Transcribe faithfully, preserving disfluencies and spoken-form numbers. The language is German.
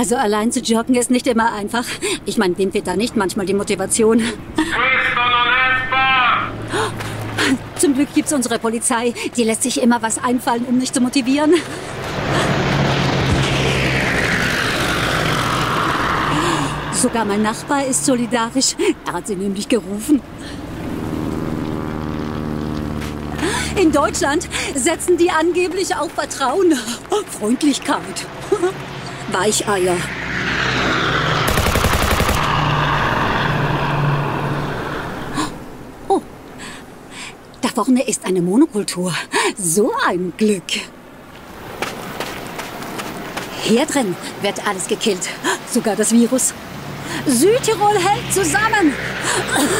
Also allein zu joggen ist nicht immer einfach. Ich meine, wem fehlt da nicht manchmal die Motivation? Zum Glück gibt's unsere Polizei. Die lässt sich immer was einfallen, um mich zu motivieren. Sogar mein Nachbar ist solidarisch. Er hat sie nämlich gerufen. In Deutschland setzen die angeblich auf Vertrauen, Freundlichkeit, Weicheier. Oh, da vorne ist eine Monokultur. So ein Glück. Hier drin wird alles gekillt, sogar das Virus. Südtirol hält zusammen.